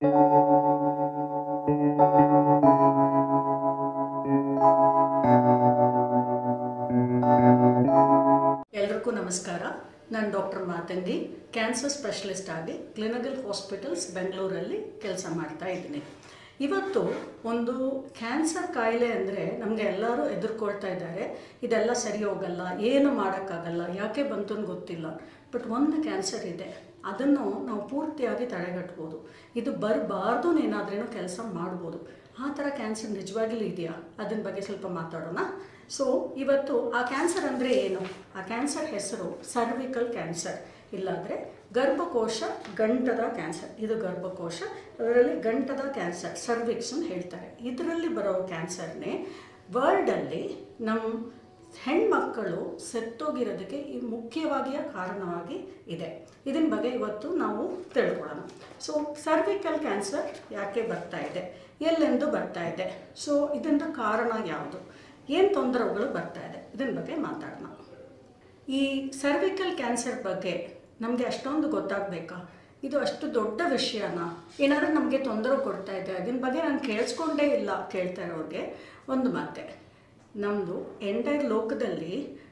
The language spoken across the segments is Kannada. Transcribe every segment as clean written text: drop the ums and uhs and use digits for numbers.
ಎಲ್ರಿಗೂ ನಮಸ್ಕಾರ. ನಾನು ಡಾಕ್ಟರ್ ಮಾತಂಗಿ, ಕ್ಯಾನ್ಸರ್ ಸ್ಪೆಷಲಿಸ್ಟ್ ಆಗಿ ಕ್ಲಿನಿಕಲ್ ಹಾಸ್ಪಿಟಲ್ಸ್ ಬೆಂಗಳೂರಲ್ಲಿ ಕೆಲಸ ಮಾಡ್ತಾ ಇದ್ದೀನಿ. ಇವತ್ತು ಒಂದು ಕ್ಯಾನ್ಸರ್ ಕಾಯಿಲೆ ಅಂದರೆ ನಮಗೆ ಎಲ್ಲರೂ ಎದುರ್ಕೊಳ್ತಾ ಇದ್ದಾರೆ. ಇದೆಲ್ಲ ಸರಿ ಹೋಗಲ್ಲ, ಏನು ಮಾಡೋಕ್ಕಾಗಲ್ಲ, ಯಾಕೆ ಬಂತು ಅಂತ ಗೊತ್ತಿಲ್ಲ. ಬಟ್ ಒಂದು ಕ್ಯಾನ್ಸರ್ ಇದೆ, ಅದನ್ನು ನಾವು ಪೂರ್ತಿಯಾಗಿ ತಡೆಗಟ್ಬೋದು. ಇದು ಬರಬಾರ್ದು ಏನಾದ್ರೂ ಕೆಲಸ ಮಾಡ್ಬೋದು. ಆ ಥರ ಕ್ಯಾನ್ಸರ್ ನಿಜವಾಗ್ಲೂ ಇದೆಯಾ, ಅದನ್ನ ಬಗ್ಗೆ ಸ್ವಲ್ಪ ಮಾತಾಡೋಣ. ಸೊ ಇವತ್ತು ಆ ಕ್ಯಾನ್ಸರ್ ಅಂದರೆ ಏನು? ಆ ಕ್ಯಾನ್ಸರ್ ಹೆಸರು ಸರ್ವಿಕಲ್ ಕ್ಯಾನ್ಸರ್, ಇಲ್ಲಾಂದರೆ ಗರ್ಭಕೋಶ ಗಂಟದ ಕ್ಯಾನ್ಸರ್. ಇದು ಗರ್ಭಕೋಶ, ಅದರಲ್ಲಿ ಗಂಟದ ಕ್ಯಾನ್ಸರ್, ಸರ್ವಿಕ್ಸ್ ಅಂತ ಹೇಳ್ತಾರೆ. ಇದರಲ್ಲಿ ಬರೋ ಕ್ಯಾನ್ಸರ್ನೇ ವರ್ಲ್ಡಲ್ಲಿ ನಮ್ಮ ಹೆಣ್ಮಕ್ಕಳು ಸತ್ತೋಗಿರೋದಕ್ಕೆ ಈ ಮುಖ್ಯವಾಗಿಯ ಕಾರಣವಾಗಿ ಇದೆ. ಇದನ್ನ ಬಗ್ಗೆ ಇವತ್ತು ನಾವು ತಿಳ್ಕೊಳ್ಳೋಣ. ಸೊ ಸರ್ವಿಕಲ್ ಕ್ಯಾನ್ಸರ್ ಯಾಕೆ ಬರ್ತಾ ಇದೆ, ಎಲ್ಲೆಂದು ಬರ್ತಾ ಇದೆ, ಸೊ ಇದರಿಂದ ಕಾರಣ ಯಾವುದು, ಏನು ತೊಂದರೆಗಳು ಬರ್ತಾ ಇದೆ, ಇದನ್ನ ಬಗ್ಗೆ ಮಾತಾಡೋಣ. ಈ ಸರ್ವಿಕಲ್ ಕ್ಯಾನ್ಸರ್ ಬಗ್ಗೆ ನಮಗೆ ಅಷ್ಟೊಂದು ಗೊತ್ತಾಗಬೇಕಾ? ಇದು ಅಷ್ಟು ದೊಡ್ಡ ವಿಷಯನಾ? ಏನಾದರೂ ನಮಗೆ ತೊಂದರೆ ಕೊಡ್ತಾ ಇದೆ? ಅದನ್ನ ಬಗ್ಗೆ ನಾನು ಕೇಳಿಸ್ಕೊಂಡೇ ಇಲ್ಲ ಕೇಳ್ತಾ ಇರೋರಿಗೆ ಒಂದು ಮಾತೆ. ನಮ್ಮದು ಎಂಟೈರ್ ಲೋಕದಲ್ಲಿ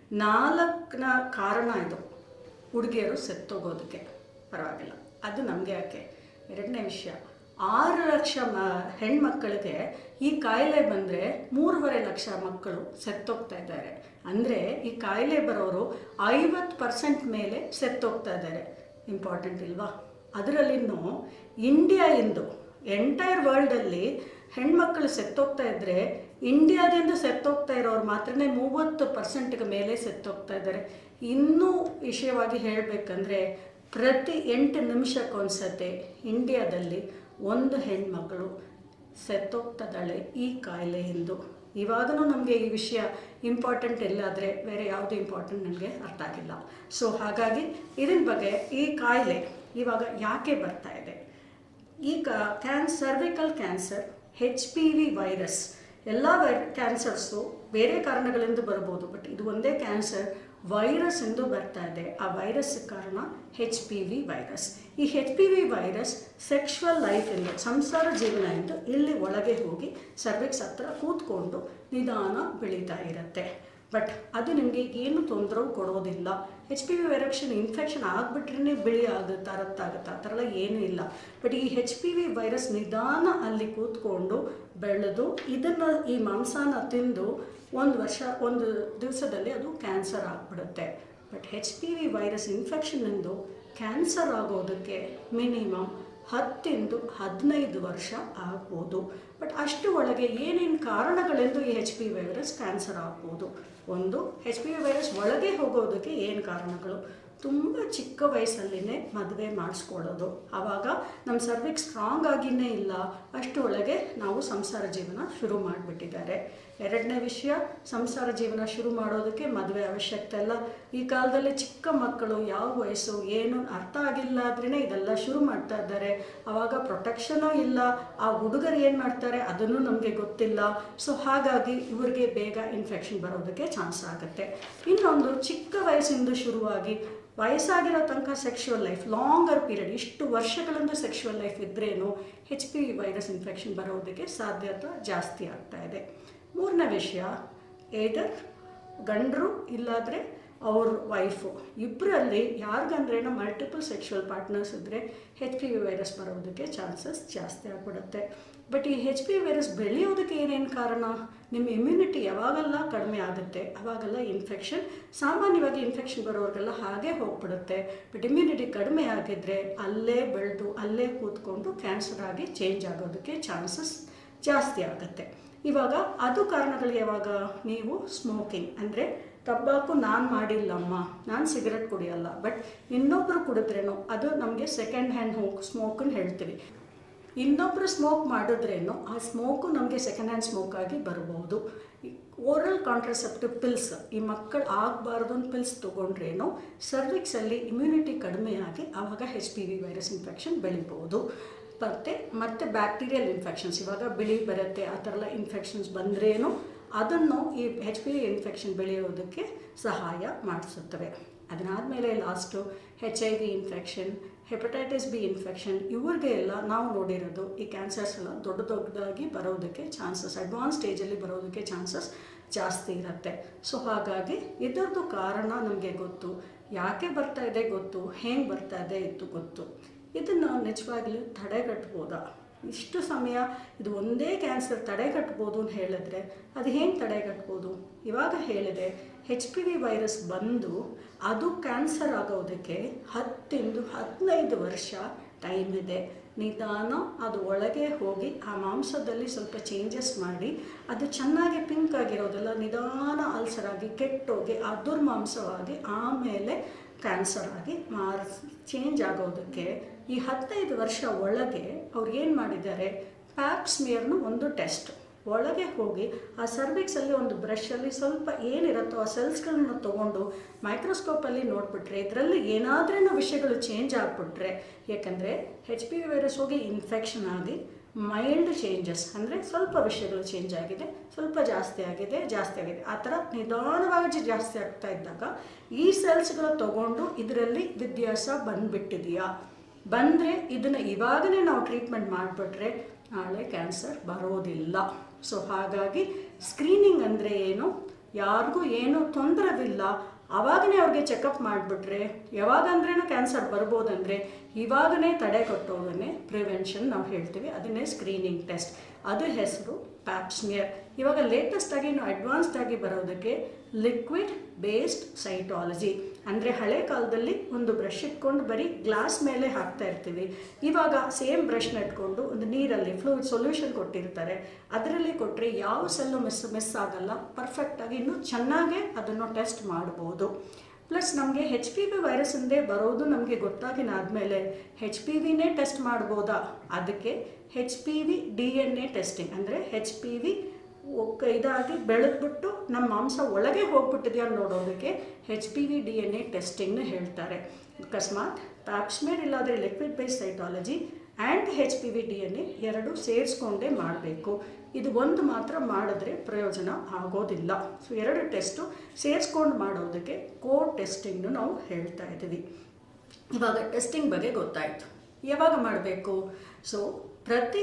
4ನ ಕಾರಣ ಇದು ಹುಡುಗಿಯರು ಸತ್ತೋಗೋದಕ್ಕೆ. ಪರವಾಗಿಲ್ಲ, ಅದು ನಮಗೆ ಯಾಕೆ. ಎರಡನೇ ವಿಷಯ, 6 ಲಕ್ಷ ಹೆಣ್ಮಕ್ಕಳಿಗೆ ಈ ಕಾಯಿಲೆ ಬಂದರೆ 3.5 ಲಕ್ಷ ಮಕ್ಕಳು ಸತ್ತೋಗ್ತಾ ಇದ್ದಾರೆ. ಅಂದರೆ ಈ ಕಾಯಿಲೆ ಬರೋರು 50% ಮೇಲೆ ಸತ್ತೋಗ್ತಾ ಇದ್ದಾರೆ. ಇಂಪಾರ್ಟೆಂಟ್ ಇಲ್ವಾ? ಅದರಲ್ಲಿನ್ನೂ ಇಂಡಿಯಾದಿಂದ ಎಂಟೈರ್ ವರ್ಲ್ಡಲ್ಲಿ ಹೆಣ್ಮಕ್ಕಳು ಸತ್ತೋಗ್ತಾ ಇದ್ದರೆ ಇಂಡಿಯಾದಿಂದ ಸತ್ತೋಗ್ತಾ ಇರೋರು ಮಾತ್ರ 30% ಮೇಲೆ ಸತ್ತೋಗ್ತಾ ಇದ್ದಾರೆ. ಇನ್ನೂ ವಿಷಯವಾಗಿ ಹೇಳಬೇಕಂದ್ರೆ ಪ್ರತಿ 8 ನಿಮಿಷಕ್ಕೊಂದ್ಸತಿ ಇಂಡಿಯಾದಲ್ಲಿ ಒಂದು ಹೆಣ್ಮಗಳು ಸತ್ತೋಗ್ತದಾಳೆ ಈ ಕಾಯಿಲೆಯಿಂದ. ಇವಾಗಲೂ ನಮಗೆ ಈ ವಿಷಯ ಇಂಪಾರ್ಟೆಂಟ್ ಇಲ್ಲಾದರೆ ಬೇರೆ ಯಾವುದು ಇಂಪಾರ್ಟೆಂಟ್ ನನಗೆ ಅರ್ಥ ಆಗಿಲ್ಲ. ಸೊ ಹಾಗಾಗಿ ಇದರ ಬಗ್ಗೆ ಈ ಕಾಯಿಲೆ ಇವಾಗ ಯಾಕೆ ಬರ್ತಾ ಇದೆ? ಈಗ ಸರ್ವಿಕಲ್ ಕ್ಯಾನ್ಸರ್ HPV ವೈರಸ್, ಎಲ್ಲ ಕ್ಯಾನ್ಸರ್ಸು ಬೇರೆ ಕಾರಣಗಳಿಂದ ಬರ್ಬೋದು, ಬಟ್ ಇದು ಒಂದೇ ಕ್ಯಾನ್ಸರ್ ವೈರಸ್ ಎಂದು ಬರ್ತಾ ಇದೆ. ಆ ವೈರಸ್ ಕಾರಣ HPV ವೈರಸ್. ಈ HPV ವೈರಸ್ ಸೆಕ್ಷುವಲ್ ಲೈಫಿಂದ, ಸಂಸಾರ ಜೀವನದಿಂದ ಇಲ್ಲಿ ಒಳಗೆ ಹೋಗಿ ಸರ್ವಿಕ್ಸ್ ಹತ್ರ ಕೂತ್ಕೊಂಡು ನಿಧಾನ ಬೆಳೀತಾ ಇರುತ್ತೆ. ಬಟ್ ಅದು ನಿಮಗೆ ಏನು ತೊಂದರೆ ಕೊಡೋದಿಲ್ಲ. HPV ವೈರಸ್ ಇನ್ಫೆಕ್ಷನ್ ಆಗಿಬಿಟ್ರೆ ಬಿಳಿ ಆಗುತ್ತೆ, ರಕ್ತಾಗುತ್ತೆ, ಆ ಥರ ಎಲ್ಲ ಏನೂ ಇಲ್ಲ. ಬಟ್ ಈ HPV ವೈರಸ್ ನಿಧಾನ ಅಲ್ಲಿ ಕೂತ್ಕೊಂಡು ಬೆಳೆದು ಇದನ್ನು, ಈ ಮಾಂಸನ ತಿಂದು ಒಂದು ದಿವಸದಲ್ಲಿ ಅದು ಕ್ಯಾನ್ಸರ್ ಆಗಿಬಿಡುತ್ತೆ. ಬಟ್ HPV ವೈರಸ್ ಇನ್ಫೆಕ್ಷನ್ನಿಂದು ಕ್ಯಾನ್ಸರ್ ಆಗೋದಕ್ಕೆ ಮಿನಿಮಮ್ 10 to 15 ವರ್ಷ ಆಗ್ಬೋದು. ಬಟ್ ಅಷ್ಟು ಒಳಗೆ ಏನೇನು ಕಾರಣಗಳೆಂದು ಈ HPV ವೈರಸ್ ಕ್ಯಾನ್ಸರ್ ಆಗ್ಬೋದು? ಒಂದು, HPV ವೈರಸ್ ಒಳಗೆ ಹೋಗೋದಕ್ಕೆ ಏನು ಕಾರಣಗಳು? ತುಂಬ ಚಿಕ್ಕ ವಯಸ್ಸಲ್ಲಿನೇ ಮದುವೆ ಮಾಡಿಸ್ಕೊಳ್ಳೋದು, ಆವಾಗ ನಮ್ಮ ಸರ್ವಿಕ್ಸ್ ಸ್ಟ್ರಾಂಗ್ ಆಗಿಯೇ ಇಲ್ಲ, ಅಷ್ಟು ಒಳಗೆ ನಾವು ಸಂಸಾರ ಜೀವನ ಶುರು ಮಾಡಿಬಿಟ್ಟಿದ್ದಾರೆ. ಎರಡನೇ ವಿಷಯ, ಸಂಸಾರ ಜೀವನ ಶುರು ಮಾಡೋದಕ್ಕೆ ಮದುವೆ ಅವಶ್ಯಕತೆ ಇಲ್ಲ. ಈ ಕಾಲದಲ್ಲಿ ಚಿಕ್ಕ ಮಕ್ಕಳು ಯಾವ ವಯಸ್ಸು ಏನು ಅರ್ಥ ಆಗಿಲ್ಲ ಆದ್ರೇ ಇದೆಲ್ಲ ಶುರು ಮಾಡ್ತಾ ಇದ್ದಾರೆ. ಆವಾಗ ಪ್ರೊಟೆಕ್ಷನೂ ಇಲ್ಲ, ಆ ಹುಡುಗರು ಏನು ಮಾಡ್ತಾರೆ ಅದನ್ನು ನಮಗೆ ಗೊತ್ತಿಲ್ಲ. ಸೊ ಹಾಗಾಗಿ ಇವ್ರಿಗೆ ಬೇಗ ಇನ್ಫೆಕ್ಷನ್ ಬರೋದಕ್ಕೆ ಚಾನ್ಸ್ ಆಗುತ್ತೆ. ಇನ್ನೊಂದು, ಚಿಕ್ಕ ವಯಸ್ಸಿಂದ ಶುರುವಾಗಿ ವಯಸ್ಸಾಗಿರೋ ತನಕ ಸೆಕ್ಷುವಲ್ ಲೈಫ್, ಲಾಂಗರ್ ಪೀರಿಯಡ್, ಇಷ್ಟು ವರ್ಷಗಳಿಂದ ಸೆಕ್ಷುವಲ್ ಲೈಫ್ ಇದ್ರೇನು HPV ವೈರಸ್ ಇನ್ಫೆಕ್ಷನ್ ಬರೋದಕ್ಕೆ ಸಾಧ್ಯತೆ ಜಾಸ್ತಿ ಆಗ್ತಾ ಇದೆ. ಮೂರನೇ ವಿಷಯ, ಏದರ್ ಗಂಡರು ಇಲ್ಲಾದರೆ ಅವ್ರ ವೈಫು, ಇಬ್ಬರಲ್ಲಿ ಯಾರಿಗಂದ್ರೇನೋ ಮಲ್ಟಿಪಲ್ ಸೆಕ್ಷುವಲ್ ಪಾರ್ಟ್ನರ್ಸ್ ಇದ್ದರೆ HPV ವೈರಸ್ ಬರೋದಕ್ಕೆ ಚಾನ್ಸಸ್ ಜಾಸ್ತಿ ಆಗಿಬಿಡುತ್ತೆ. ಬಟ್ ಈ HPV ವೈರಸ್ ಬೆಳೆಯೋದಕ್ಕೆ ಏನೇನು ಕಾರಣ? ನಿಮ್ಮ ಇಮ್ಯುನಿಟಿ ಯಾವಾಗೆಲ್ಲ ಕಡಿಮೆ ಆಗುತ್ತೆ ಆವಾಗೆಲ್ಲ ಇನ್ಫೆಕ್ಷನ್, ಸಾಮಾನ್ಯವಾಗಿ ಇನ್ಫೆಕ್ಷನ್ ಬರೋರಿಗೆಲ್ಲ ಹಾಗೆ ಹೋಗ್ಬಿಡುತ್ತೆ. ಬಟ್ ಇಮ್ಯುನಿಟಿ ಕಡಿಮೆ ಆಗಿದ್ದರೆ ಅಲ್ಲೇ ಬೆಳೆದು ಅಲ್ಲೇ ಕೂತ್ಕೊಂಡು ಕ್ಯಾನ್ಸರ್ ಆಗಿ ಚೇಂಜ್ ಆಗೋದಕ್ಕೆ ಚಾನ್ಸಸ್ ಜಾಸ್ತಿ ಆಗುತ್ತೆ. ಇವಾಗ ಅದು ಕಾರಣಗಳು ಯಾವಾಗ? ನೀವು ಸ್ಮೋಕಿಂಗ್, ಅಂದರೆ ತಂಬಾಕು ನಾನು ಮಾಡಿಲ್ಲಮ್ಮ, ನಾನು ಸಿಗರೆಟ್ ಕುಡಿಯಲ್ಲ, ಬಟ್ ಇನ್ನೊಬ್ಬರು ಕುಡಿದ್ರೇನೋ ಅದು ನಮಗೆ ಸೆಕೆಂಡ್ ಹ್ಯಾಂಡ್ ಸ್ಮೋಕನ್ನು ಹೇಳ್ತೀವಿ. ಇನ್ನೊಬ್ಬರು ಸ್ಮೋಕ್ ಮಾಡಿದ್ರೇನೋ ಆ ಸ್ಮೋಕು ನಮಗೆ ಸೆಕೆಂಡ್ ಹ್ಯಾಂಡ್ ಸ್ಮೋಕ್ ಆಗಿ ಬರ್ಬೋದು. ಓರಲ್ ಕಾಂಟ್ರಸೆಪ್ಟಿವ್ ಪಿಲ್ಸ್, ಈ ಮಕ್ಕಳು ಆಗಬಾರ್ದು ಪಿಲ್ಸ್ ತೊಗೊಂಡ್ರೇನೋ ಸರ್ವಿಕ್ಸಲ್ಲಿ ಇಮ್ಯುನಿಟಿ ಕಡಿಮೆಯಾಗಿ ಆವಾಗ HPV ವೈರಸ್ ಇನ್ಫೆಕ್ಷನ್ ಬೆಳಿಬೋದು. ಮತ್ತು ಬ್ಯಾಕ್ಟೀರಿಯಲ್ ಇನ್ಫೆಕ್ಷನ್ಸ್, ಇವಾಗ ಬಿಳಿ ಬರುತ್ತೆ, ಆ ಥರ ಎಲ್ಲ ಇನ್ಫೆಕ್ಷನ್ಸ್ ಬಂದ್ರೇನೋ ಅದನ್ನು ಈ HPV ಇನ್ಫೆಕ್ಷನ್ ಬೆಳೆಯೋದಕ್ಕೆ ಸಹಾಯ ಮಾಡಿಸುತ್ತವೆ. ಅದನ್ನಾದಮೇಲೆ last HIV infection, hepatitis B infection, ಇವ್ರಿಗೆ ಎಲ್ಲ ನಾವು ನೋಡಿರೋದು ಈ ಕ್ಯಾನ್ಸರ್ಸ್ ಎಲ್ಲ ದೊಡ್ಡದಾಗಿ ಬರೋದಕ್ಕೆ ಚಾನ್ಸಸ್, ಅಡ್ವಾನ್ಸ್ ಸ್ಟೇಜಲ್ಲಿ ಬರೋದಕ್ಕೆ ಚಾನ್ಸಸ್ ಜಾಸ್ತಿ ಇರುತ್ತೆ. ಸೊ ಹಾಗಾಗಿ ಇದರದ್ದು ಕಾರಣ ನಮಗೆ ಗೊತ್ತು, ಯಾಕೆ ಬರ್ತಾ ಇದೆ ಗೊತ್ತು, ಹೆಂಗೆ ಬರ್ತಾ ಇದೆ ಇತ್ತು ಗೊತ್ತು. ಇದನ್ನು ನಿಜವಾಗ್ಲೂ ತಡೆಗಟ್ಬೋದಾ? ಇಷ್ಟು ಸಮಯ ಇದು ಒಂದೇ ಕ್ಯಾನ್ಸರ್ ತಡೆಗಟ್ಬೋದು ಅಂತ ಹೇಳಿದ್ರೆ ಅದು ಹೆಂಗೆ ತಡೆಗಟ್ಬೋದು? ಇವಾಗ ಹೇಳಿದೆ, HPV ವೈರಸ್ ಬಂದು ಅದು ಕ್ಯಾನ್ಸರ್ ಆಗೋದಕ್ಕೆ 10-15 ವರ್ಷ ಟೈಮ್ ಇದೆ. ನಿಧಾನ ಅದು ಒಳಗೆ ಹೋಗಿ ಆ ಮಾಂಸದಲ್ಲಿ ಸ್ವಲ್ಪ ಚೇಂಜಸ್ ಮಾಡಿ ಅದು ಚೆನ್ನಾಗಿ ಪಿಂಕ್ ಆಗಿರೋದೆಲ್ಲ ನಿಧಾನ ಅಲ್ಸರ್ ಆಗಿ ಕೆಟ್ಟೋಗಿ ಆ ದುರ್ಮಾಂಸವಾಗಿ ಆಮೇಲೆ ಕ್ಯಾನ್ಸರ್ ಆಗಿ ಚೇಂಜ್ ಆಗೋದಕ್ಕೆ ಈ 15 ವರ್ಷ ಒಳಗೆ ಅವ್ರು ಏನು ಮಾಡಿದ್ದಾರೆ, ಪ್ಯಾಪ್ ಸ್ಮಿಯರ್ನು ಒಂದು ಟೆಸ್ಟ್ ಒಳಗೆ ಹೋಗಿ ಆ ಸರ್ವಿಕ್ಸಲ್ಲಿ ಒಂದು ಬ್ರಷಲ್ಲಿ ಸ್ವಲ್ಪ ಏನಿರುತ್ತೋ ಆ ಸೆಲ್ಸ್ಗಳನ್ನ ತೊಗೊಂಡು ಮೈಕ್ರೋಸ್ಕೋಪಲ್ಲಿ ನೋಡಿಬಿಟ್ರೆ ಇದರಲ್ಲಿ ಏನಾದ್ರೂ ವಿಷಯಗಳು ಚೇಂಜ್ ಆಗಿಬಿಟ್ರೆ, ಯಾಕಂದರೆ HPV ವೈರಸ್ ಹೋಗಿ ಇನ್ಫೆಕ್ಷನ್ ಆಗಿ ಮೈಲ್ಡ್ ಚೇಂಜಸ್ ಅಂದರೆ ಸ್ವಲ್ಪ ವಿಷಯಗಳು ಚೇಂಜ್ ಆಗಿದೆ, ಸ್ವಲ್ಪ ಜಾಸ್ತಿ ಆಗಿದೆ ಆ ಥರ ನಿಧಾನವಾಗಿ ಜಾಸ್ತಿ ಆಗ್ತಾ ಇದ್ದಾಗ ಈ ಸೆಲ್ಸ್ಗಳು ತೊಗೊಂಡು ಇದರಲ್ಲಿ ವ್ಯತ್ಯಾಸ ಬಂದುಬಿಟ್ಟಿದೆಯಾ, ಬಂದರೆ ಇದನ್ನು ಇವಾಗಲೇ ನಾವು ಟ್ರೀಟ್ಮೆಂಟ್ ಮಾಡಿಬಿಟ್ರೆ ನಾಳೆ ಕ್ಯಾನ್ಸರ್ ಬರೋದಿಲ್ಲ. ಸೊ ಹಾಗಾಗಿ ಸ್ಕ್ರೀನಿಂಗ್ ಅಂದರೆ ಏನು, ಯಾರಿಗೂ ಏನೂ ತೊಂದರೆವಿಲ್ಲ, ಆವಾಗಲೇ ಅವ್ರಿಗೆ ಚೆಕಪ್ ಮಾಡಿಬಿಟ್ರೆ ಯಾವಾಗಂದ್ರೂ ಕ್ಯಾನ್ಸರ್ ಬರ್ಬೋದಂದರೆ ಇವಾಗಲೇ ತಡೆ ಕಟ್ಟೋದನ್ನೇ ಪ್ರಿವೆನ್ಷನ್ ನಾವು ಹೇಳ್ತೀವಿ, ಅದನ್ನೇ ಸ್ಕ್ರೀನಿಂಗ್ ಟೆಸ್ಟ್. ಅದು ಹೆಸರು ಪ್ಯಾಪ್ ಸ್ಮಿಯರ್. ಇವಾಗ ಲೇಟೆಸ್ಟಾಗಿ ನಾವು ಅಡ್ವಾನ್ಸ್ಡಾಗಿ ಬರೋದಕ್ಕೆ ಲಿಕ್ವಿಡ್ ಬೇಸ್ಡ್ ಸೈಟಾಲಜಿ, ಅಂದರೆ ಹಳೆ ಕಾಲದಲ್ಲಿ ಒಂದು ಬ್ರಷ್ ಇಟ್ಕೊಂಡು ಬರೀ ಗ್ಲಾಸ್ ಮೇಲೆ ಹಾಕ್ತಾ ಇರ್ತೀವಿ, ಇವಾಗ ಸೇಮ್ ಬ್ರಷ್ನ ಇಟ್ಕೊಂಡು ಒಂದು ನೀರಲ್ಲಿ ಫ್ಲೂಯಿಡ್ ಸೊಲ್ಯೂಷನ್ ಕೊಟ್ಟಿರ್ತಾರೆ, ಅದರಲ್ಲಿ ಕೊಟ್ಟರೆ ಯಾವ ಸೆಲ್ಲು ಮಿಸ್ ಆಗಲ್ಲ, ಪರ್ಫೆಕ್ಟಾಗಿ ಇನ್ನೂ ಚೆನ್ನಾಗೇ ಅದನ್ನು ಟೆಸ್ಟ್ ಮಾಡ್ಬೋದು. ಪ್ಲಸ್ ನಮಗೆ HPV ವೈರಸ್ಸಿಂದೇ ಬರೋದು ನಮಗೆ ಗೊತ್ತಾಗಿನಾದಮೇಲೆ HPVನೇ ಟೆಸ್ಟ್ ಮಾಡ್ಬೋದಾ? ಅದಕ್ಕೆ HPV DNA ಟೆಸ್ಟಿಂಗ್, ಅಂದರೆ HPV ಇದಾಗಿ ಬೆಳೆದ್ಬಿಟ್ಟು ನಮ್ಮ ಮಾಂಸ ಒಳಗೆ ಹೋಗ್ಬಿಟ್ಟಿದೆಯಾ ನೋಡೋದಕ್ಕೆ HPV DNA ಟೆಸ್ಟಿಂಗ್ನ ಹೇಳ್ತಾರೆ. ಅಕಸ್ಮಾತ್ ಪ್ಯಾಪ್ ಸ್ಮಿಯರ್ ಇಲ್ಲಾದರೆ liquid based cytology and HPV DNA ಎರಡು ಸೇರಿಸ್ಕೊಂಡೇ ಮಾಡಬೇಕು. ಇದು ಒಂದು ಮಾತ್ರ ಮಾಡಿದ್ರೆ ಪ್ರಯೋಜನ ಆಗೋದಿಲ್ಲ. ಸೊ ಎರಡು ಟೆಸ್ಟು ಸೇರಿಸ್ಕೊಂಡು ಮಾಡೋದಕ್ಕೆ ಟೆಸ್ಟಿಂಗ್ನು ನಾವು ಹೇಳ್ತಾ ಇದ್ದೀವಿ. ಇವಾಗ ಟೆಸ್ಟಿಂಗ್ ಬಗ್ಗೆ ಗೊತ್ತಾಯಿತು, ಯಾವಾಗ ಮಾಡಬೇಕು? ಸೊ ಪ್ರತಿ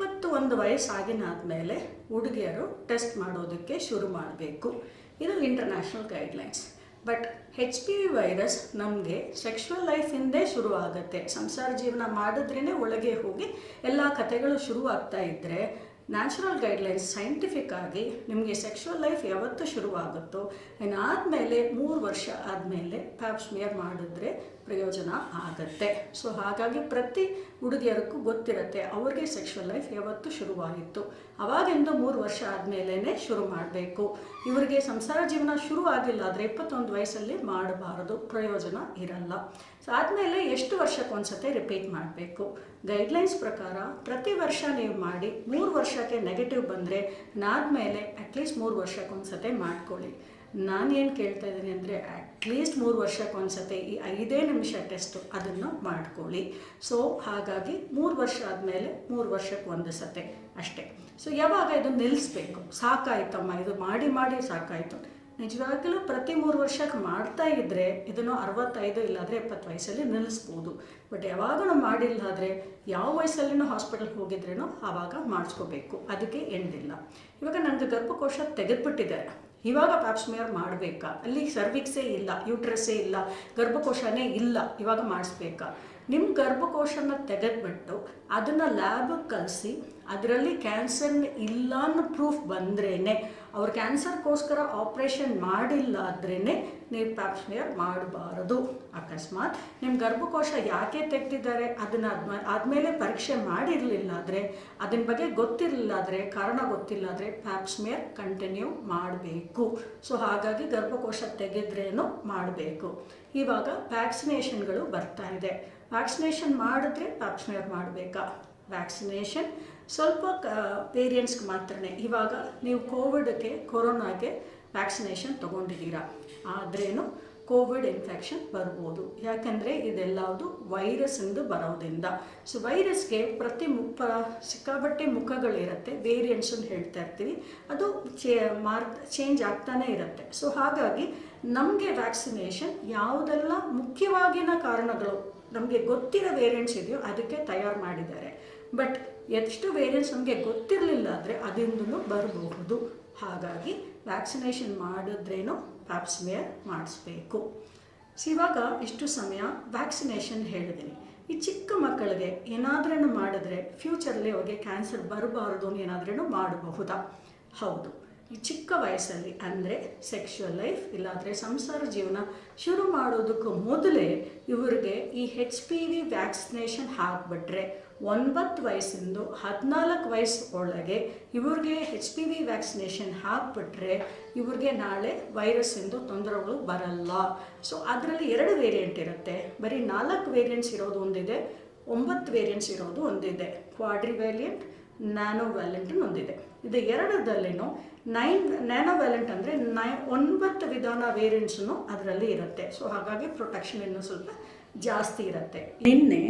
21 ವಯಸ್ಸಾಗಿನಾದ್ಮೇಲೆ ಹುಡುಗಿಯರು ಟೆಸ್ಟ್ ಮಾಡೋದಕ್ಕೆ ಶುರು ಮಾಡಬೇಕು. ಇದು international guidelines. But HPV virus ನಮಗೆ ಸೆಕ್ಷುವಲ್ ಲೈಫಿಂದೇ ಶುರು ಆಗುತ್ತೆ. ಸಂಸಾರ ಜೀವನ ಮಾಡಿದ್ರೇ ಒಳಗೆ ಹೋಗಿ ಎಲ್ಲ ಕಥೆಗಳು ಶುರು ಆಗ್ತಾ ಇದ್ದರೆ ನ್ಯಾಚುರಲ್ ಗೈಡ್ಲೈನ್ಸ್ ಸೈಂಟಿಫಿಕ್ ಆಗಿ ನಿಮಗೆ ಸೆಕ್ಷುವಲ್ ಲೈಫ್ ಯಾವತ್ತು ಶುರುವಾಗುತ್ತೋ ಇನ್ನಾದಮೇಲೆ 3 ವರ್ಷ ಆದಮೇಲೆ ಪ್ಯಾಪ್ ಸ್ಮಿಯರ್ ಮಾಡಿದ್ರೆ ಪ್ರಯೋಜನ ಆಗುತ್ತೆ. ಸೊ ಹಾಗಾಗಿ ಪ್ರತಿ ಹುಡುಗಿಯರಿಗೂ ಗೊತ್ತಿರುತ್ತೆ ಅವ್ರಿಗೆ ಸೆಕ್ಷುವಲ್ ಲೈಫ್ ಯಾವತ್ತು ಶುರುವಾಗಿತ್ತು, ಅವಾಗಿಂದ 3 ವರ್ಷ ಆದಮೇಲೆ ಶುರು ಮಾಡಬೇಕು. ಇವರಿಗೆ ಸಂಸಾರ ಜೀವನ ಶುರು ಆಗಿಲ್ಲ ಆದರೆ 21 ವಯಸ್ಸಲ್ಲಿ ಮಾಡಬಾರದು, ಪ್ರಯೋಜನ ಇರಲ್ಲ. ಸೊ ಆದಮೇಲೆ ಎಷ್ಟು ವರ್ಷಕ್ಕೊಂದ್ಸತಿ ರಿಪೀಟ್ ಮಾಡಬೇಕು? ಗೈಡ್ಲೈನ್ಸ್ ಪ್ರಕಾರ ಪ್ರತಿ ವರ್ಷ ನೀವು ಮಾಡಿ 3 ವರ್ಷಕ್ಕೆ ನೆಗೆಟಿವ್ ಬಂದರೆ ಅದಾದಮೇಲೆ ಅಟ್ಲೀಸ್ಟ್ 3 ವರ್ಷಕ್ಕೊಂದ್ಸತಿ ಮಾಡ್ಕೊಳ್ಳಿ. ನಾನೇನು ಕೇಳ್ತಾ ಇದ್ದೀನಿ ಅಂದರೆ ಅಟ್ಲೀಸ್ಟ್ 3 ವರ್ಷಕ್ಕೊಂದ್ಸತಿ ಈ 5 ನಿಮಿಷ ಟೆಸ್ಟು ಅದನ್ನು ಮಾಡ್ಕೊಳ್ಳಿ. ಸೊ ಹಾಗಾಗಿ 3 ವರ್ಷ ಆದಮೇಲೆ 3 ವರ್ಷಕ್ಕೆ ಒಂದು ಸತಿ ಅಷ್ಟೇ. ಸೊ ಯಾವಾಗ ಇದು ನಿಲ್ಲಿಸ್ಬೇಕು? ಸಾಕಾಯ್ತಮ್ಮ, ಇದು ಮಾಡಿ ಮಾಡಿ ಸಾಕಾಯಿತು. ನಿಜವಾಗಲೂ ಪ್ರತಿ 3 ವರ್ಷಕ್ಕೆ ಮಾಡ್ತಾ ಇದ್ದರೆ ಇದನ್ನು 65 ಇಲ್ಲಾದರೆ 70 ವಯಸ್ಸಲ್ಲಿ ನಿಲ್ಲಿಸ್ಬೋದು. ಬಟ್ ಯಾವಾಗಲೂ ಮಾಡಿಲ್ಲ ಆದರೆ ಯಾವ ವಯಸ್ಸಲ್ಲಿನೂ ಹಾಸ್ಪಿಟಲ್ಗೆ ಹೋಗಿದ್ರೇನೋ ಆವಾಗ ಮಾಡಿಸ್ಕೋಬೇಕು, ಅದಕ್ಕೆ ಎಂಡಿಲ್ಲ. ಇವಾಗ ನನಗೆ ಗರ್ಭಕೋಶ ತೆಗೆದುಬಿಟ್ಟಿದ್ದಾರೆ, ಇವಾಗ ಪ್ಯಾಪ್ ಸ್ಮಿಯರ್ ಮಾಡಬೇಕಾ? ಅಲ್ಲಿ ಸರ್ವಿಕ್ಸೇ ಇಲ್ಲ, ಯೂಟ್ರಸ್ಸೇ ಇಲ್ಲ, ಗರ್ಭಕೋಶನೇ ಇಲ್ಲ, ಇವಾಗ ಮಾಡಿಸ್ಬೇಕಾ? ನಿಮ್ಮ ಗರ್ಭಕೋಶನ ತೆಗೆದುಬಿಟ್ಟು ಅದನ್ನು ಲ್ಯಾಬಿಗೆ ಕಳಿಸಿ ಅದರಲ್ಲಿ ಕ್ಯಾನ್ಸರ್ ಇಲ್ಲ ಅನ್ನೋ ಪ್ರೂಫ್ ಬಂದ್ರೇ, ಅವ್ರು ಕ್ಯಾನ್ಸರ್ಗೋಸ್ಕರ ಆಪ್ರೇಷನ್ ಮಾಡಿಲ್ಲ ಆದ್ರೇ ನೀವು ಪ್ಯಾಪ್ ಸ್ಮಿಯರ್ ಮಾಡಬಾರದು. ಅಕಸ್ಮಾತ್ ನಿಮ್ಮ ಗರ್ಭಕೋಶ ಯಾಕೆ ತೆಗೆದಿದ್ದಾರೆ ಅದನ್ನು ಆದಮೇಲೆ ಪರೀಕ್ಷೆ ಮಾಡಿರಲಿಲ್ಲ ಆದರೆ, ಅದನ್ನ ಬಗ್ಗೆ ಗೊತ್ತಿರಲಿಲ್ಲ ಆದರೆ, ಕಾರಣ ಗೊತ್ತಿಲ್ಲ ಆದರೆ ಪ್ಯಾಪ್ ಸ್ಮಿಯರ್ ಕಂಟಿನ್ಯೂ ಮಾಡಬೇಕು. ಸೊ ಹಾಗಾಗಿ ಗರ್ಭಕೋಶ ತೆಗೆದ್ರೇನು ಮಾಡಬೇಕು. ಇವಾಗ ವ್ಯಾಕ್ಸಿನೇಷನ್ಗಳು ಬರ್ತಾ ಇದೆ, ವ್ಯಾಕ್ಸಿನೇಷನ್ ಮಾಡಿದ್ರೆ ಪ್ಯಾಪ್ ಸ್ಮಿಯರ್ ಮಾಡಬೇಕಾ? ವ್ಯಾಕ್ಸಿನೇಷನ್ ಸ್ವಲ್ಪ ವೇರಿಯಂಟ್ಸ್ಗೆ ಮಾತ್ರನೇ. ಇವಾಗ ನೀವು ಕೊರೋನಾಗೆ ವ್ಯಾಕ್ಸಿನೇಷನ್ ತೊಗೊಂಡಿದ್ದೀರಾ ಆದ್ರೇನು ಕೋವಿಡ್ ಇನ್ಫೆಕ್ಷನ್ ಬರ್ಬೋದು, ಯಾಕಂದರೆ ಇದೆಲ್ಲವುದು ವೈರಸ್ಸಿಂದ ಬರೋದ್ರಿಂದ. ಸೊ ವೈರಸ್ಗೆ ಸಿಕ್ಕಾಬಟ್ಟೆ ಮುಖಗಳಿರುತ್ತೆ, ವೇರಿಯಂಟ್ಸ್ ಅಂತ ಹೇಳ್ತಾ ಇರ್ತೀವಿ, ಅದು ಚೇಂಜ್ ಆಗ್ತಾನೇ ಇರುತ್ತೆ. ಸೊ ಹಾಗಾಗಿ ನಮಗೆ ವ್ಯಾಕ್ಸಿನೇಷನ್ ಯಾವುದೆಲ್ಲ ಮುಖ್ಯವಾಗಿನ ಕಾರಣಗಳು ನಮಗೆ ಗೊತ್ತಿರೋ ವೇರಿಯಂಟ್ಸ್ ಇದೆಯೋ ಅದಕ್ಕೆ ತಯಾರು ಮಾಡಿದ್ದಾರೆ. ಬಟ್ ಎಷ್ಟು ವೇರಿಯಂಟ್ಸ್ ನಮಗೆ ಗೊತ್ತಿರಲಿಲ್ಲ ಆದರೆ ಅದರಿಂದಲೂ ಬರಬಹುದು. ಹಾಗಾಗಿ ವ್ಯಾಕ್ಸಿನೇಷನ್ ಮಾಡಿದ್ರೇನೋ ಪ್ಯಾಪ್ಸ್ಮಿಯರ್ ಮಾಡಿಸ್ಬೇಕು. ಇವಾಗ ಇಷ್ಟು ಸಮಯ ವ್ಯಾಕ್ಸಿನೇಷನ್ ಹೇಳಿದ್ದೀನಿ. ಈ ಚಿಕ್ಕ ಮಕ್ಕಳಿಗೆ ಏನಾದ್ರೂ ಮಾಡಿದ್ರೆ ಫ್ಯೂಚರಲ್ಲಿ ಅವ್ರಿಗೆ ಕ್ಯಾನ್ಸರ್ ಬರಬಾರ್ದು ಏನಾದ್ರೂ ಮಾಡಬಹುದಾ? ಹೌದು. ಈ ಚಿಕ್ಕ ವಯಸ್ಸಲ್ಲಿ ಅಂದರೆ ಸೆಕ್ಷುವಲ್ ಲೈಫ್ ಇಲ್ಲಾಂದರೆ ಸಂಸಾರ ಜೀವನ ಶುರು ಮಾಡೋದಕ್ಕೂ ಮೊದಲೇ ಇವರಿಗೆ ಈ HPV ವ್ಯಾಕ್ಸಿನೇಷನ್ ಹಾಕ್ಬಿಟ್ರೆ 9 ವಯಸ್ಸಿಂದ 14 ವಯಸ್ಸು ಒಳಗೆ ಇವ್ರಿಗೆ HPV ವ್ಯಾಕ್ಸಿನೇಷನ್ ಹಾಕ್ಬಿಟ್ರೆ ಇವ್ರಿಗೆ ನಾಳೆ ವೈರಸ್ಸಿಂದು ತೊಂದರೆಗಳು ಬರಲ್ಲ. ಸೊ ಅದರಲ್ಲಿ 2 ವೇರಿಯಂಟ್ ಇರುತ್ತೆ. ಬರೀ 4 ವೇರಿಯಂಟ್ಸ್ ಇರೋದು ಒಂದಿದೆ, 9 ವೇರಿಯಂಟ್ಸ್ ಇರೋದು ಒಂದಿದೆ. ಕ್ವಾಡ್ರಿವ್ಯಾಲಿಯಂಟ್, ನ್ಯಾನೋವ್ಯಾಲೆಂಟ್ ಒಂದಿದೆ. ಇದು ಎರಡರಲ್ಲಿನೂ ನ್ಯಾನೋವ್ಯಾಲೆಂಟ್ ಅಂದರೆ 9 ವಿಧಾನ ವೇರಿಯಂಟ್ಸೂ ಅದರಲ್ಲಿ ಇರುತ್ತೆ. ಸೊ ಹಾಗಾಗಿ ಪ್ರೊಟೆಕ್ಷನ್ ಇನ್ನೂ ಸ್ವಲ್ಪ ಜಾಸ್ತಿ ಇರುತ್ತೆ. ನಿನ್ನೆ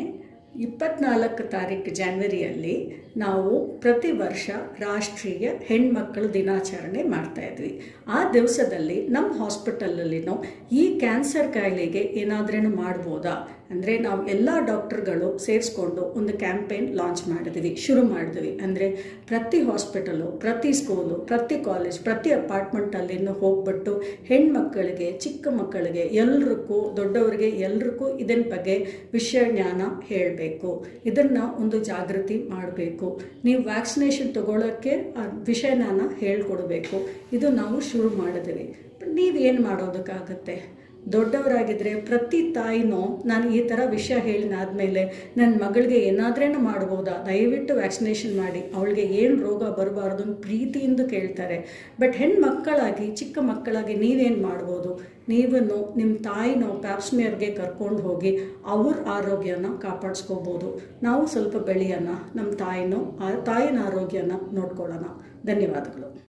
24 ತಾರೀಕು ಜನವರಿಯಲ್ಲಿ ನಾವು ಪ್ರತಿ ವರ್ಷ ರಾಷ್ಟ್ರೀಯ ಹೆಣ್ಮಕ್ಕಳ ದಿನಾಚರಣೆ ಮಾಡ್ತಾಯಿದ್ವಿ. ಆ ದಿವಸದಲ್ಲಿ ನಮ್ಮ ಹಾಸ್ಪಿಟಲಲ್ಲಿನೂ ಈ ಕ್ಯಾನ್ಸರ್ ಕಾಯಿಲೆಗೆ ಏನಾದ್ರೂ ಮಾಡ್ಬೋದಾ ಅಂದರೆ ನಾವು ಎಲ್ಲ ಡಾಕ್ಟರ್ಗಳು ಸೇರಿಸ್ಕೊಂಡು ಒಂದು ಕ್ಯಾಂಪೇನ್ ಲಾಂಚ್ ಶುರು ಮಾಡಿದ್ವಿ. ಅಂದರೆ ಪ್ರತಿ ಹಾಸ್ಪಿಟಲು, ಪ್ರತಿ ಸ್ಕೂಲು, ಪ್ರತಿ ಕಾಲೇಜ್, ಪ್ರತಿ ಅಪಾರ್ಟ್ಮೆಂಟಲ್ಲಿನೂ ಹೋಗ್ಬಿಟ್ಟು ಹೆಣ್ಮಕ್ಕಳಿಗೆ, ಚಿಕ್ಕ ಮಕ್ಕಳಿಗೆ, ಎಲ್ರಿಗೂ, ದೊಡ್ಡವರಿಗೆ ಎಲ್ರಿಗೂ ಇದನ್ನ ಬಗ್ಗೆ ವಿಷಯ ಜ್ಞಾನ ಹೇಳಬೇಕು. ಇದನ್ನು ಒಂದು ಜಾಗೃತಿ ಮಾಡಬೇಕು. ನೀವು ವ್ಯಾಕ್ಸಿನೇಷನ್ ತಗೊಳ್ಳೋಕ್ಕೆ ವಿಷಯನ ಹೇಳ್ಕೊಡ್ಬೇಕು. ಇದು ನಾವು ಶುರು ಮಾಡಿದ್ವಿ. ನೀವೇನು ಮಾಡೋದಕ್ಕಾಗತ್ತೆ? ದೊಡ್ಡವರಾಗಿದ್ದರೆ ಪ್ರತಿ ತಾಯಿನೂ ನಾನು ಈ ಥರ ವಿಷಯ ಹೇಳಿನಾದ್ಮೇಲೆ ನನ್ನ ಮಗಳಿಗೆ ಏನಾದ್ರೂ ಮಾಡ್ಬೋದಾ, ದಯವಿಟ್ಟು ವ್ಯಾಕ್ಸಿನೇಷನ್ ಮಾಡಿ, ಅವಳಿಗೆ ಏನು ರೋಗ ಬರಬಾರ್ದು ಅಂತ ಪ್ರೀತಿಯಿಂದ ಕೇಳ್ತಾರೆ. ಬಟ್ ಹೆಣ್ಮಕ್ಕಳಾಗಿ, ಚಿಕ್ಕ ಮಕ್ಕಳಾಗಿ ನೀವೇನು ಮಾಡ್ಬೋದು? ನೀವು ನಿಮ್ಮ ತಾಯಿನೋ ಪ್ಯಾಪ್ಸ್ಮಿಯರ್ಗೆ ಕರ್ಕೊಂಡು ಹೋಗಿ ಅವ್ರ ಆರೋಗ್ಯನ ಕಾಪಾಡಿಸ್ಕೋಬೋದು. ನಾವು ಸ್ವಲ್ಪ ಬೆಳೆಯೋಣ, ನಮ್ಮ ತಾಯಿನ ಆರೋಗ್ಯನ ನೋಡ್ಕೊಳ್ಳೋಣ. ಧನ್ಯವಾದಗಳು.